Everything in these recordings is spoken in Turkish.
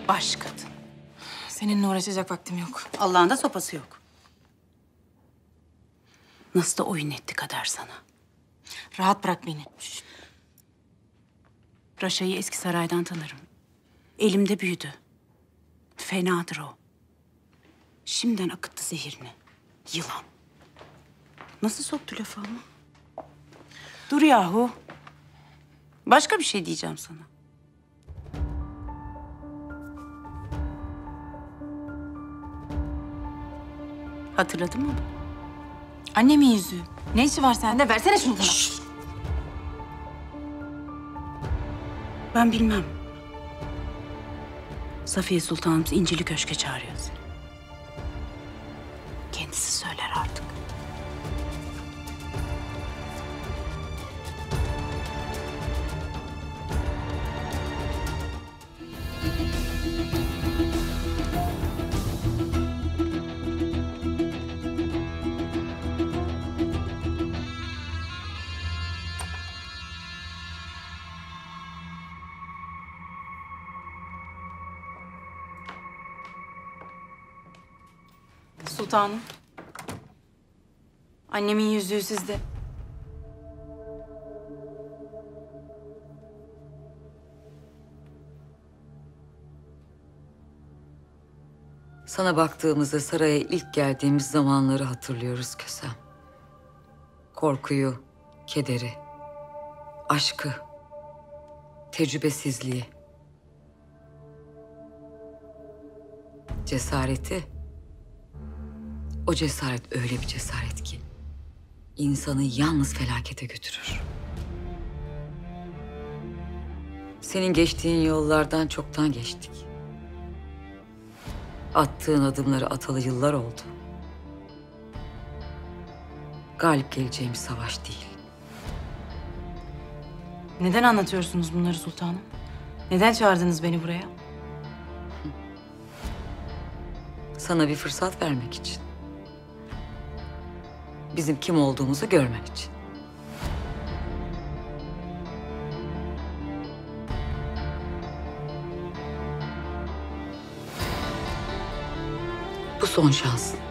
Baş kadın. Seninle uğraşacak vaktim yok. Allah'ın da sopası yok. Nasıl da oyun etti Kader sana. Rahat bırak beni. Şişt. Raşa'yı eski saraydan tanırım. Elimde büyüdü. Fenadır o. Şimdiden akıttı zehirini. Yılan. Nasıl soktu lafı ama? Dur yahu. Başka bir şey diyeceğim sana. Hatırladın mı? Annemin yüzüğü. Ne işi var sende? Versene şunu bana. Şşt! Ben bilmem. Safiye Sultanımız İncili Köşk'e çağırıyor seni. Kendisi söyler artık. Sultanım. Annemin yüzüğü sizde. Sana baktığımızda saraya ilk geldiğimiz zamanları hatırlıyoruz Kösem. Korkuyu, kederi, aşkı, tecrübesizliği, cesareti. O cesaret öyle bir cesaret ki insanı yalnız felakete götürür. Senin geçtiğin yollardan çoktan geçtik. Attığın adımları atalı yıllar oldu. Galip geleceğimiz savaş değil. Neden anlatıyorsunuz bunları sultanım? Neden çağırdınız beni buraya? Sana bir fırsat vermek için. Bizim kim olduğumuzu görmen için. Bu son şansın.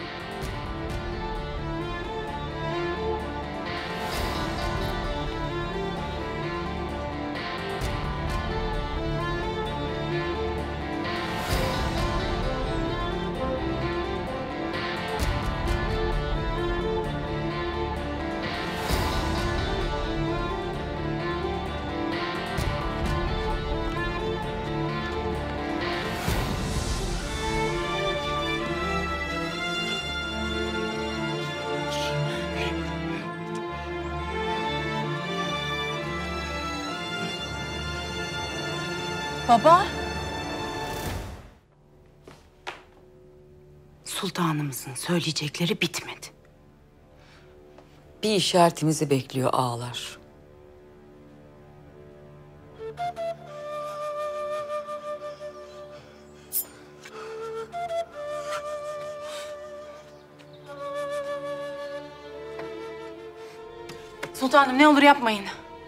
Baba. Sultanımızın söyleyecekleri bitmedi. Bir işaretimizi bekliyor ağalar. Sultanım ne olur yapmayın.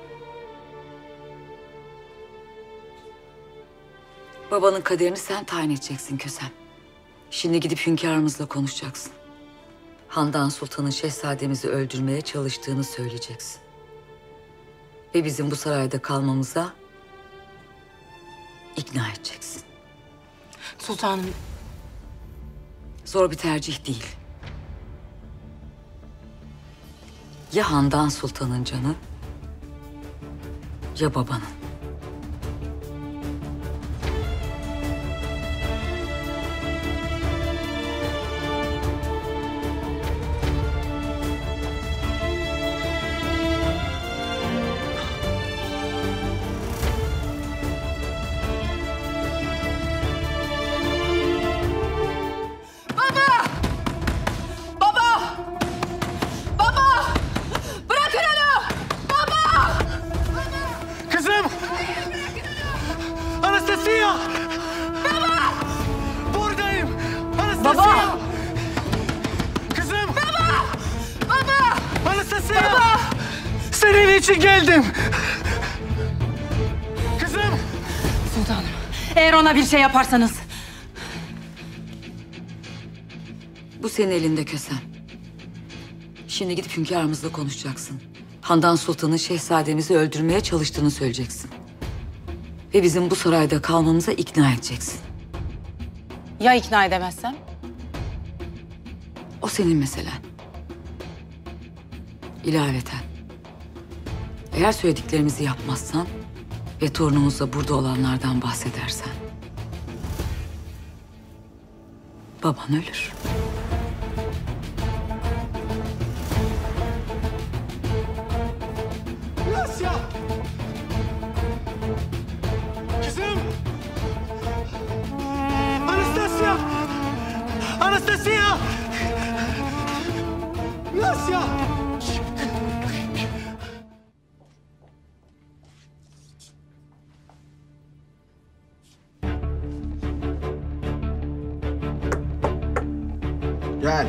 Babanın kaderini sen tayin edeceksin Kösem. Şimdi gidip hünkârımızla konuşacaksın. Handan Sultan'ın şehzademizi öldürmeye çalıştığını söyleyeceksin. Ve bizim bu sarayda kalmamıza ikna edeceksin. Sultanım. Zor bir tercih değil. Ya Handan Sultan'ın canı ya babanın. Kızım! Anastasia! Baba! Buradayım! Anastasia! Baba! Kızım! Baba! Anastasia! Baba! Senin için geldim! Kızım! Sultanım. Eğer eğer ona bir şey yaparsanız. Bu senin elinde Kösem. Şimdi gidip hünkârımızla konuşacaksın. Handan Sultan'ın şehzademizi öldürmeye çalıştığını söyleyeceksin. Ve bizim bu sarayda kalmamıza ikna edeceksin. Ya ikna edemezsem? O senin meselen. İlaveten. Eğer söylediklerimizi yapmazsan ve torunumuzla burada olanlardan bahsedersen baban ölür. Nasya! Kızım! Anastasia! Anastasia! Nasya! Gel.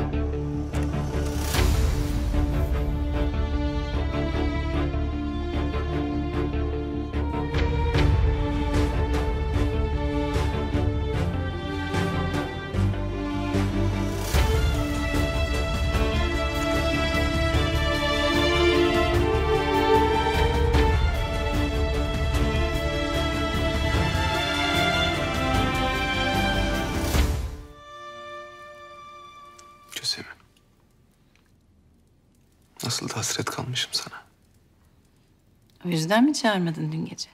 Kösem'im. Nasıl da hasret kalmışım sana. O yüzden mi çağırmadın dün gece?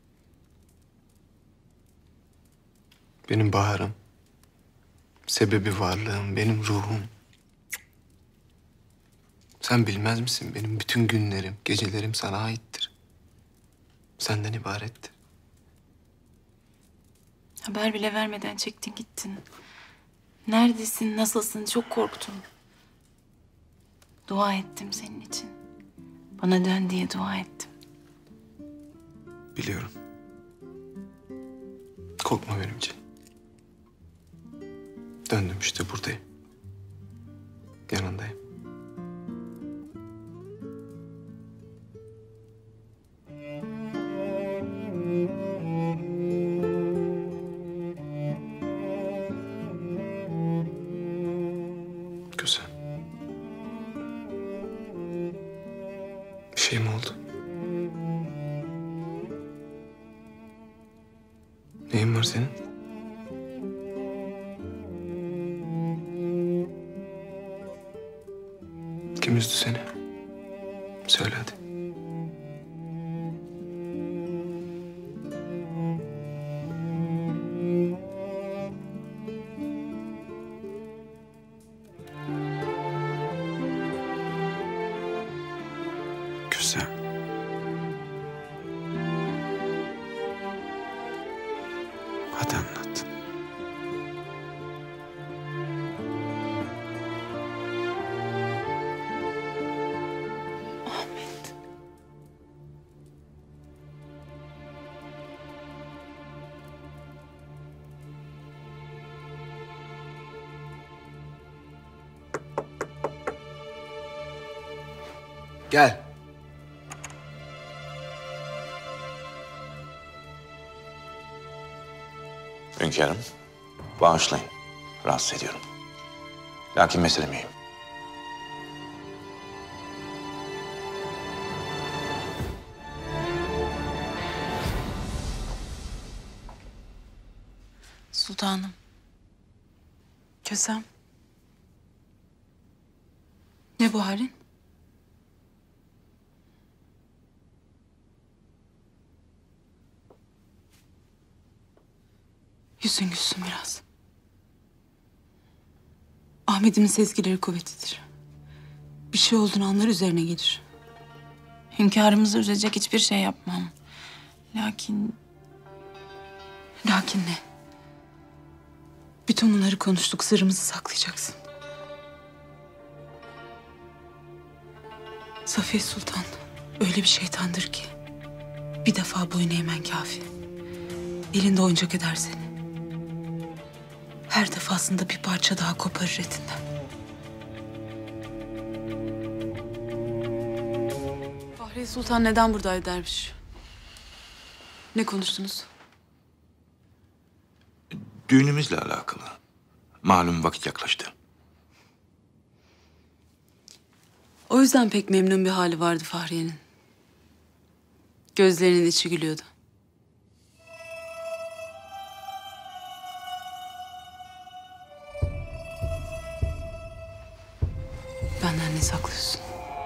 Benim baharım. Sebebi varlığım, benim ruhum. Sen bilmez misin? Benim bütün günlerim, gecelerim sana aittir. Senden ibarettir. Haber bile vermeden çektin gittin. Neredesin, nasılsın? Çok korktum. Dua ettim senin için. Bana dön diye dua ettim. Biliyorum. Korkma benim için. Döndüm işte buradayım. Yanındayım. Güzel. Bir şey mi oldu? Neyin var senin? Kim üzdü seni? Söyle hadi. Güzel. Hadi anlat. Ahmet. Gel. Hünkârım, bağışlayın. Rahatsız ediyorum. Lakin mesele mühim. Sultanım. Kösem. Ne bu halin? Yüzün gülsün biraz. Ahmet'imin sezgileri kuvvetlidir. Bir şey olduğunu anlar üzerine gelir. Hünkârımızı üzecek hiçbir şey yapmam. Lakin Lakin ne? Bütün bunları konuştuk, sırrımızı saklayacaksın. Safiye Sultan öyle bir şeytandır ki bir defa boyun eğmen kafi. Elinde oyuncak eder seni. Her defasında bir parça daha koparır etinden. Fahriye Sultan neden buradaydı derviş? Ne konuştunuz? Düğünümüzle alakalı. Malum vakit yaklaştı. O yüzden pek memnun bir hali vardı Fahriye'nin. Gözlerinin içi gülüyordu. Benden ne saklıyorsun?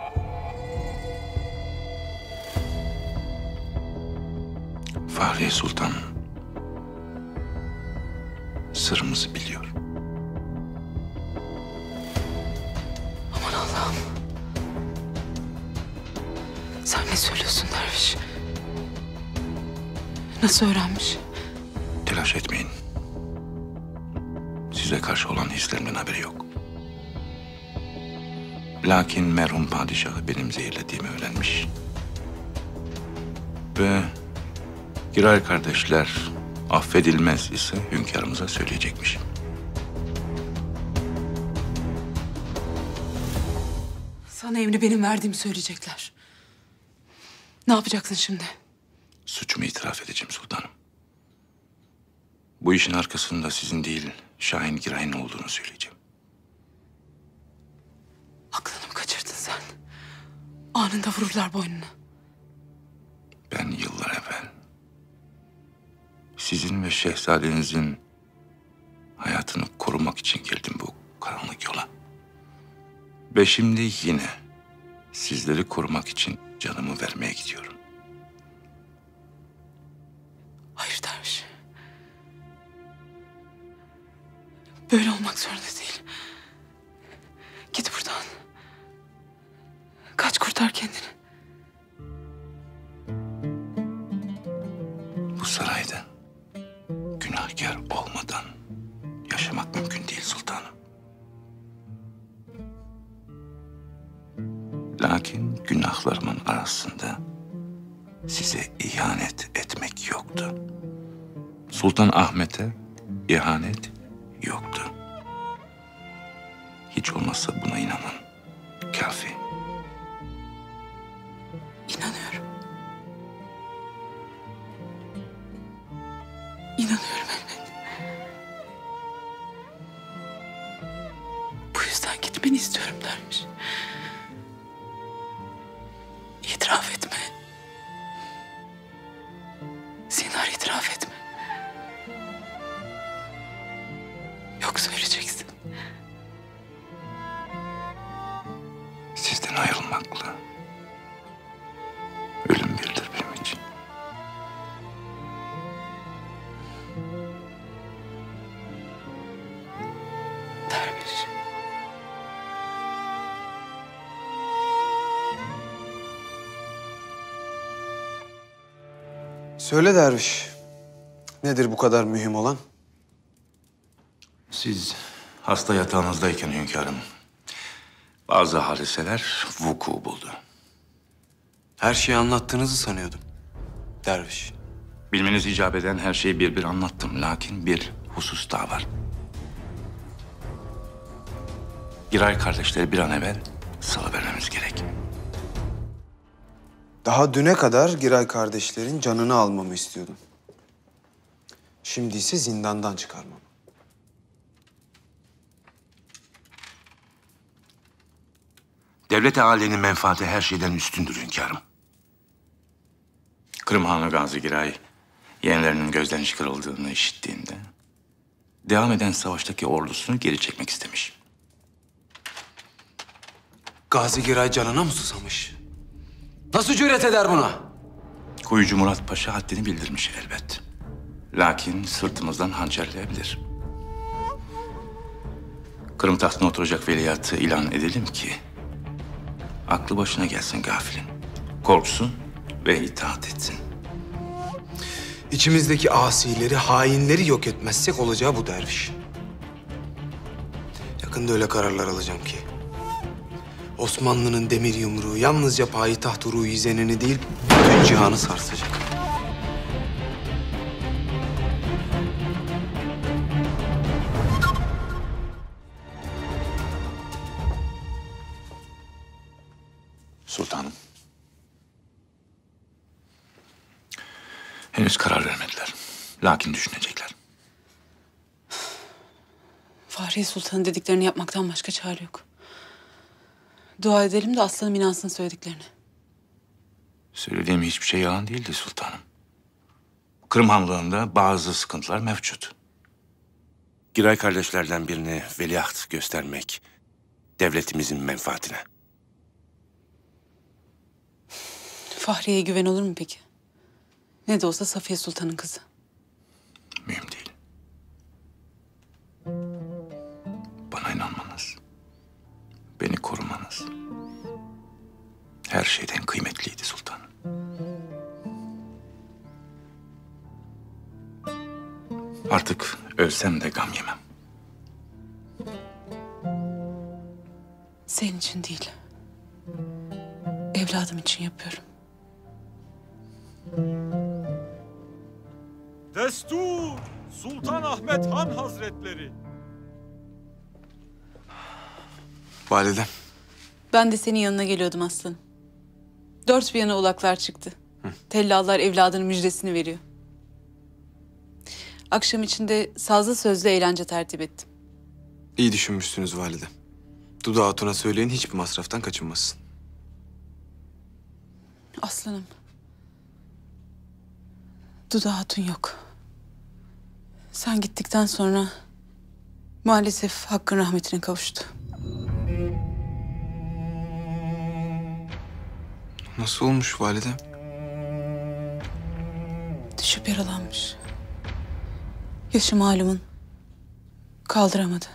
Fahriye Sultan sırrımızı biliyor. Aman Allah'ım. Sen ne söylüyorsun derviş? Nasıl öğrenmiş? Telaş etmeyin. Size karşı olan hislerimden haberi yok. Lakin merhum padişahı benim zehirlediğimi öğrenmiş. Ve Giray kardeşler affedilmez ise hünkârımıza söyleyecekmiş. Sana emri benim verdiğimi söyleyecekler. Ne yapacaksın şimdi? Suçumu itiraf edeceğim sultanım. Bu işin arkasında sizin değil, Şahin Giray'ın olduğunu söyleyeceğim. Aklını mı kaçırdın sen? Anında vururlar boynunu. Ben yıllar evvel sizin ve şehzadenizin hayatını korumak için geldim bu karanlık yola. Ve şimdi yine sizleri korumak için canımı vermeye gidiyorum. Hayır derviş. Böyle olmak zorunda değil. Git buradan. Kaç, kurtar kendini. Bu sarayda günahkar olmadan yaşamak mümkün değil sultanım. Lakin günahlarımın arasında size ihanet etmek yoktu. Sultan Ahmet'e ihanet yoktu. Hiç olmazsa buna inanın. Kafi. İnanıyorum. İnanıyorum elbet. Bu yüzden gitmeni istiyorum derviş. İtiraf etme. Zinhar itiraf etme. Yoksa öleceksin. Sizden ayrılmakla ölüm birdir benim için. Derviş. Söyle derviş. Nedir bu kadar mühim olan? Siz hasta yatağınızdayken hünkârım, bazı hadiseler vuku buldu. Her şeyi anlattığınızı sanıyordum. Derviş. Bilmeniz icap eden her şeyi bir anlattım. Lakin bir husus daha var. Giray kardeşleri bir an evvel salıvermemiz gerek. Daha düne kadar Giray kardeşlerin canını almamı istiyordun. Şimdi ise zindandan çıkarmam. Devlet-i âliyenin menfaati her şeyden üstündür hünkârım. Kırım Hanı Gazi Giray, yeğenlerinin gözden çıkarıldığını işittiğinde devam eden savaştaki ordusunu geri çekmek istemiş. Gazi Giray canına mı susamış? Nasıl cüret eder buna? Kuyucu Murat Paşa haddini bildirmiş elbet. Lakin sırtımızdan hançerleyebilir. Kırım tahtına oturacak veliahtı ilan edelim ki aklı başına gelsin gafilin. Korksun ve itaat etsin. İçimizdeki asileri, hainleri yok etmezsek olacağı bu derviş. Yakında öyle kararlar alacağım ki Osmanlı'nın demir yumruğu yalnızca payitaht Ruhi Zenen'i değil, bütün cihanı sarsacak. Sultanım. Henüz karar vermediler. Lakin düşünecekler. Fahriye Sultan'ın dediklerini yapmaktan başka çare yok. Dua edelim de aslanım inansın söylediklerine. Söylediğim hiçbir şey yalan değildi sultanım. Kırım Hanlığı'nda bazı sıkıntılar mevcut. Giray kardeşlerden birini veliaht göstermek devletimizin menfaatine. Fahriye'ye güven olur mu peki? Ne de olsa Safiye Sultan'ın kızı. Mühim değil. Bana inanmanız, beni korumanız her şeyden kıymetliydi sultanım. Artık ölsem de gam yemem. Senin için değil. Evladım için yapıyorum. Destur! Sultan Ahmet Han Hazretleri! Validem. Ben de senin yanına geliyordum aslanım. Dört bir yana ulaklar çıktı. Tellallar evladının müjdesini veriyor. Akşam içinde sazlı sözlü eğlence tertip ettim. İyi düşünmüşsünüz validem. Dudu Hatun'a söyleyin hiçbir masraftan kaçınmasın. Aslanım. Dudu Hatun yok. Sen gittikten sonra maalesef Hakk'ın rahmetine kavuştu. Nasıl olmuş validem? Düşüp yaralanmış. Yaşı malumun. Kaldıramadı.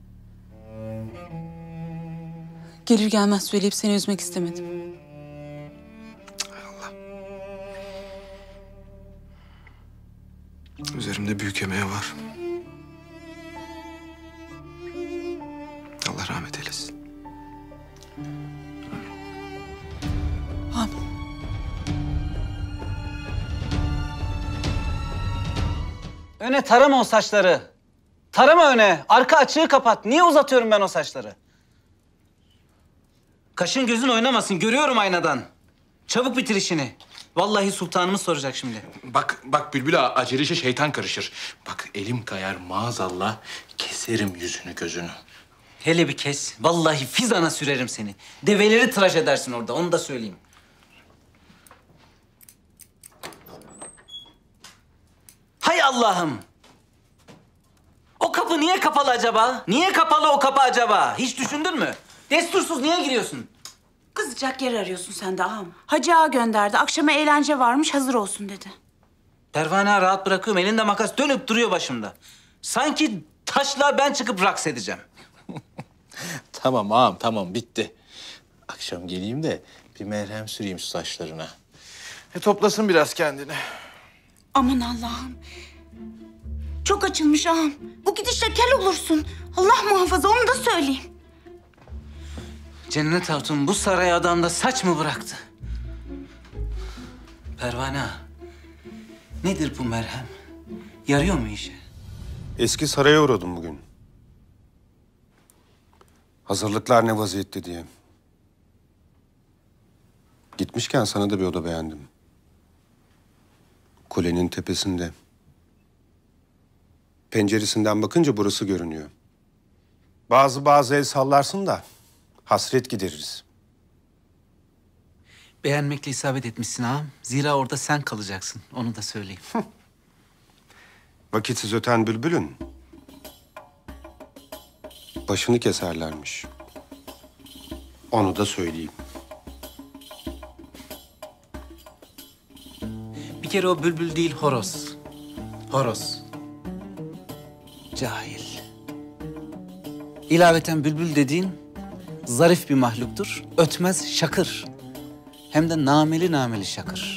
Gelir gelmez söyleyip seni üzmek istemedim. Üzerimde büyük emeği var. Allah rahmet eylesin. Amin. Öne tarama o saçları. Tarama öne. Arka açığı kapat. Niye uzatıyorum ben o saçları? Kaşın gözün oynamasın. Görüyorum aynadan. Çabuk bitir işini. Vallahi sultanımız soracak şimdi. Bak Bülbül ağa, acele işe şeytan karışır. Bak elim kayar maazallah, keserim yüzünü gözünü. Hele bir kes. Vallahi fizana sürerim seni. Develeri tıraş edersin orada. Onu da söyleyeyim. Hay Allah'ım. O kapı niye kapalı acaba? Niye kapalı o kapı acaba? Hiç düşündün mü? Destursuz niye giriyorsun? Kızacak yer arıyorsun sen de ağam. Hacı ağa gönderdi. Akşama eğlence varmış hazır olsun dedi. Pervane ağa rahat bırakıyorum. Elinde makas dönüp duruyor başımda. Sanki taşla ben çıkıp raks edeceğim. Tamam ağam, tamam bitti. Akşam geleyim de bir merhem süreyim şu saçlarına. Toplasın biraz kendini. Aman Allah'ım. Çok açılmış ağam. Bu gidişle kel olursun. Allah muhafaza onu da söyleyeyim. Cennet Hatun bu saray adamda saç mı bıraktı? Pervane ağa, nedir bu merhem? Yarıyor mu işe? Eski saraya uğradım bugün. Hazırlıklar ne vaziyette diye. Gitmişken sana da bir oda beğendim. Kulenin tepesinde. Penceresinden bakınca burası görünüyor. Bazı el sallarsın da hasret gideririz. Beğenmekle isabet etmişsin ağam. Zira orada sen kalacaksın. Onu da söyleyeyim. Vakitsiz öten bülbülün başını keserlermiş. Onu da söyleyeyim. Bir kere o bülbül değil horoz. Horoz. Cahil. İlaveten bülbül dediğin zarif bir mahluktur. Ötmez şakır. Hem de nameli nameli şakır.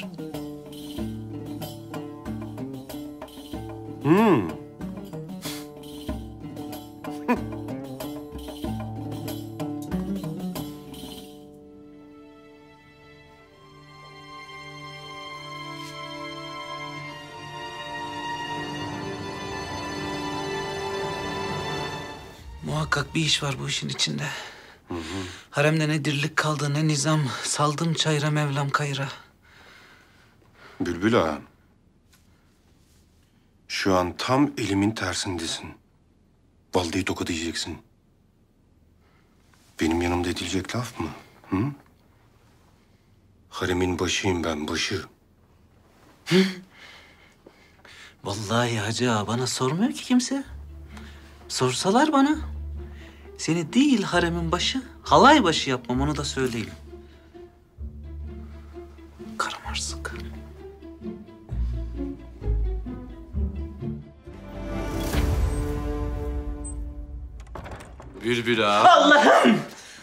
Muhakkak bir iş var bu işin içinde. Haremde ne dirlik kaldı ne nizam. Saldım çayra Mevlam kayra. Bülbül ağa, şu an tam elimin tersindesin. Vallahi tokadı yiyeceksin. Benim yanımda edilecek laf mı? Hı? Haremin başıyım ben, başı. Vallahi hacı ağa bana sormuyor ki kimse. Sorsalar bana. Seni değil haremin başı, halay başı yapmam onu da söyleyeyim. Karamarsık. Bülbül ağa. Allah'ım!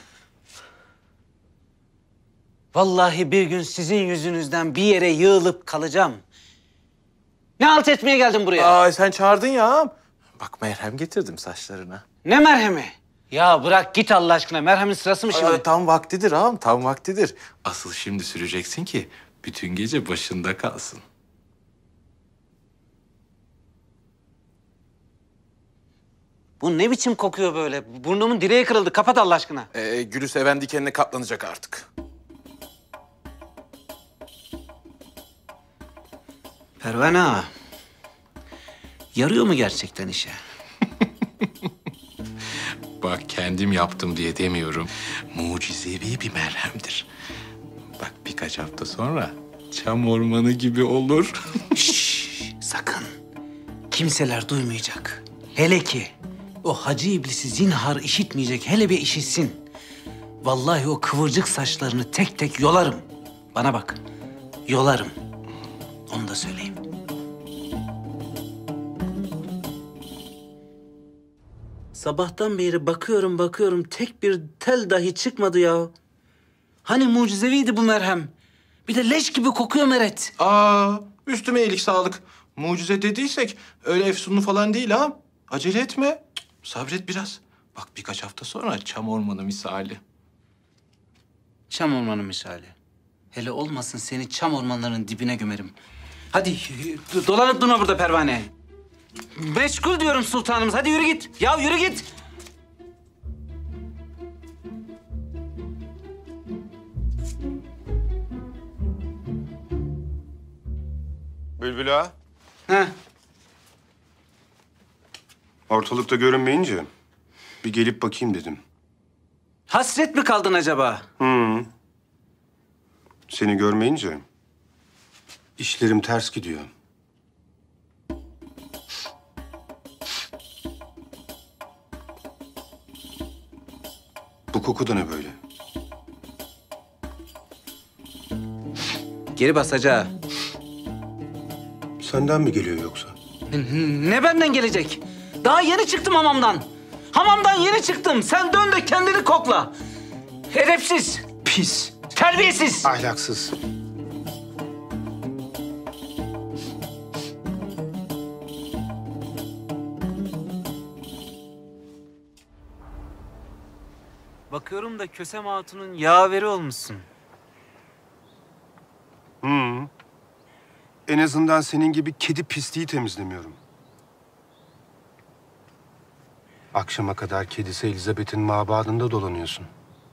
Vallahi bir gün sizin yüzünüzden bir yere yığılıp kalacağım. Ne halt etmeye geldin buraya? Aa, sen çağırdın ya ağam. Bak merhem getirdim saçlarına. Ne merhemi? Ya bırak git Allah aşkına. Merhemin sırası mı şimdi? Aa, tam vaktidir ağam, tam vaktidir. Asıl şimdi süreceksin ki bütün gece başında kalsın. Bu ne biçim kokuyor böyle? Burnumun direği kırıldı. Kapat Allah aşkına. Gülü seven dikenine katlanacak artık. Pervane ağa. Yarıyor mu gerçekten işe? Bak kendim yaptım diye demiyorum. Mucizevi bir merhemdir. Bak birkaç hafta sonra çam ormanı gibi olur. Şşş, sakın. Kimseler duymayacak. Hele ki o hacı iblisi zinhar işitmeyecek. Hele bir işitsin. Vallahi o kıvırcık saçlarını tek tek yolarım. Bana bak. Yolarım. Onu da söyleyeyim. Sabahtan beri bakıyorum tek bir tel dahi çıkmadı ya. Hani mucizeviydi bu merhem. Bir de leş gibi kokuyor Meret. Aa, üstüme iyilik sağlık. Mucize dediysek öyle efsunlu falan değil ha. Acele etme. Cık, sabret biraz. Bak birkaç hafta sonra çam ormanı misali. Çam ormanı misali. Hele olmasın seni çam ormanlarının dibine gömerim. Hadi dolanıp durma burada pervane. Meşgul diyorum sultanımız. Hadi yürü git. Ya yürü git. Bülbül ağa, Heh. ortalıkta görünmeyince bir gelip bakayım dedim. Hasret mi kaldın acaba? Seni görmeyince işlerim ters gidiyor. Bu koku da ne böyle? Geri bas hacı. Senden mi geliyor yoksa? Ne benden gelecek? Daha yeni çıktım hamamdan. Hamamdan yeni çıktım. Sen dön de kendini kokla. Edepsiz, pis, terbiyesiz. Ahlaksız. Bakıyorum da Kösem Hatun'un yaveri olmuşsun. En azından senin gibi kedi pisliği temizlemiyorum. Akşama kadar kedisi Elizabeth'in mabadında dolanıyorsun.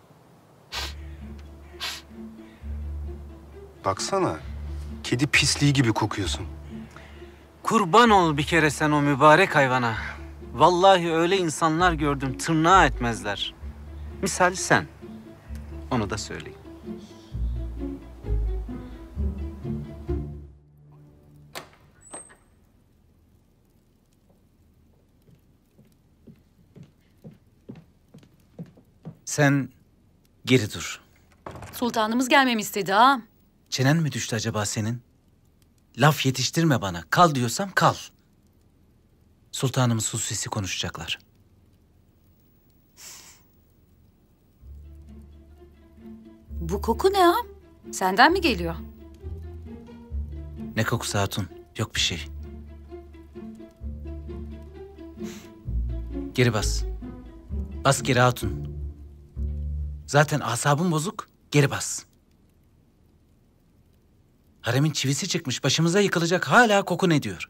Baksana, kedi pisliği gibi kokuyorsun. Kurban ol bir kere sen o mübarek hayvana. Vallahi öyle insanlar gördüm tırnağı etmezler. Misal sen. Onu da söyleyeyim. Sen geri dur. Sultanımız gelmemi istedi ağam. Çenen mi düştü acaba senin? Laf yetiştirme bana. Kal diyorsam kal. Sultanımız hususi konuşacaklar. Bu koku ne ağam? Senden mi geliyor? Ne kokusu hatun? Yok bir şey. Geri bas. Bas geri hatun. Zaten asabım bozuk. Geri bas. Haremin çivisi çıkmış. Başımıza yıkılacak. Hala koku ne diyor?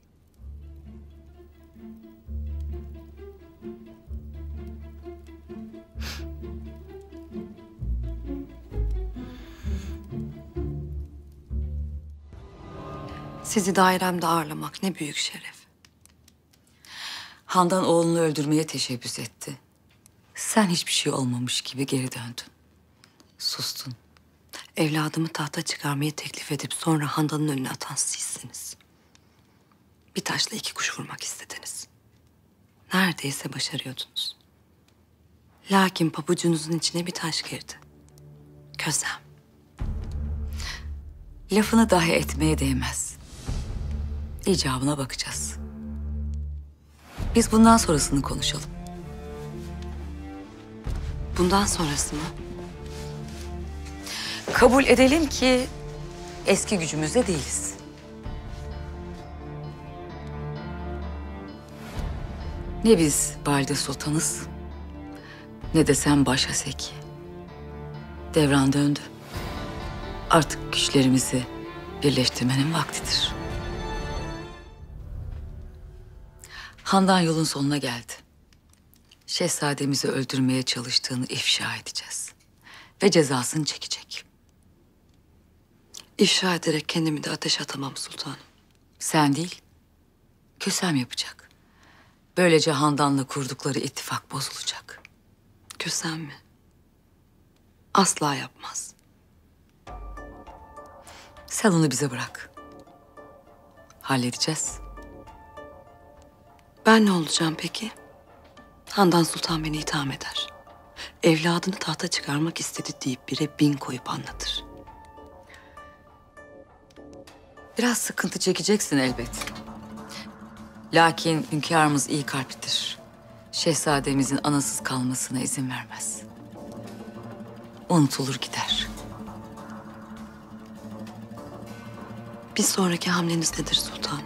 Sizi dairemde ağırlamak ne büyük şeref. Handan oğlunu öldürmeye teşebbüs etti. Sen hiçbir şey olmamış gibi geri döndün. Sustun. Evladımı tahta çıkarmayı teklif edip sonra Handan'ın önüne atan sizsiniz. Bir taşla iki kuş vurmak istediniz. Neredeyse başarıyordunuz. Lakin pabucunuzun içine bir taş girdi. Kösem. Lafını dahi etmeye değmez. İcabına bakacağız. Biz bundan sonrasını konuşalım. Bundan sonrası mı? Kabul edelim ki eski gücümüzde değiliz. Ne biz Valide Sultanız, ne de sen Baş Haseki. Devran döndü. Artık güçlerimizi birleştirmenin vaktidir. Handan yolun sonuna geldi. Şehzademizi öldürmeye çalıştığını ifşa edeceğiz. Ve cezasını çekecek. İfşa ederek kendimi de ateşe atamam sultanım. Sen değil, Kösem yapacak. Böylece Handan'la kurdukları ittifak bozulacak. Kösem mi? Asla yapmaz. Sen onu bize bırak. Halledeceğiz. Ben ne olacağım peki? Handan Sultan beni itham eder. Evladını tahta çıkarmak istedi deyip bire 1000 koyup anlatır. Biraz sıkıntı çekeceksin elbet. Lakin hünkârımız iyi kalplidir. Şehzademizin anasız kalmasına izin vermez. Unutulur gider. Bir sonraki hamleniz nedir sultanım?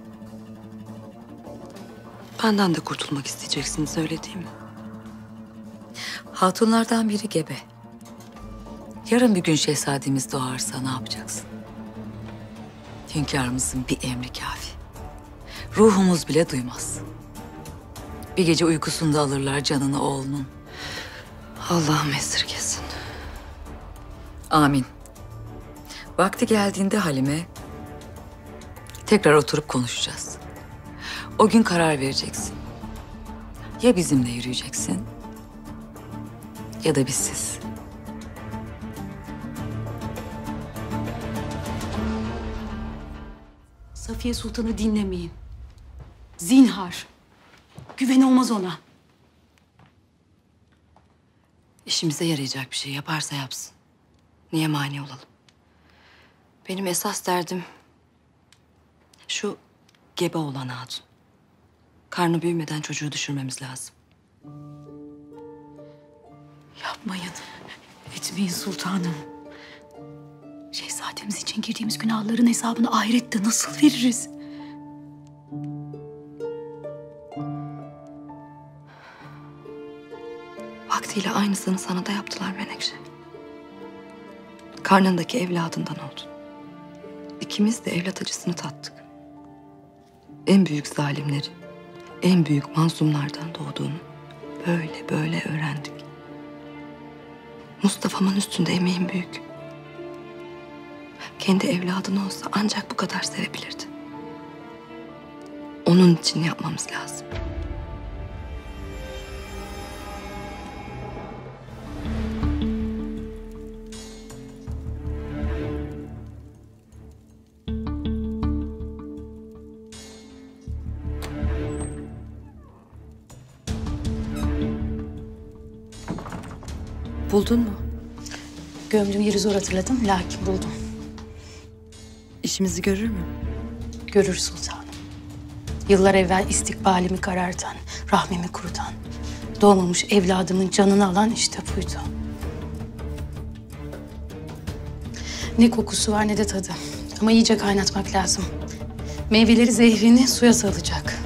Benden de kurtulmak isteyeceksiniz öyle değil mi? Hatunlardan biri gebe. Yarın bir gün şehzademiz doğarsa ne yapacaksın? Hünkârımızın bir emri kafi. Ruhumuz bile duymaz. Bir gece uykusunda alırlar canını oğlunun. Allah'ım esirgesin. Amin. Vakti geldiğinde Halime, tekrar oturup konuşacağız. O gün karar vereceksin. Ya bizimle yürüyeceksin ya da bizsiz. Safiye Sultan'ı dinlemeyin. Zinhar. Güven olmaz ona. İşimize yarayacak bir şey yaparsa yapsın. Niye mani olalım? Benim esas derdim şu gebe olan hatun. Karnı büyümeden çocuğu düşürmemiz lazım. Yapmayın. Etmeyin sultanım. Şehzademiz için girdiğimiz günahların hesabını ahirette nasıl veririz? Vaktiyle aynısını sana da yaptılar Menekşe. Karnındaki evladından oldun. İkimiz de evlat acısını tattık. En büyük zalimleri, en büyük mazlumlardan doğduğunu böyle böyle öğrendik. Mustafa'mın üstünde emeğin büyük. Kendi evladın olsa ancak bu kadar sevebilirdi. Onun için yapmamız lazım. Buldun mu? Gömdüğüm yeri zor hatırladım, lakin buldum. İşimizi görür mü? Görür sultanım. Yıllar evvel istikbalimi karartan, rahmimi kurutan, doğmamış evladımın canını alan işte buydu. Ne kokusu var ne de tadı. Ama iyice kaynatmak lazım. Meyveleri zehrini suya salacak.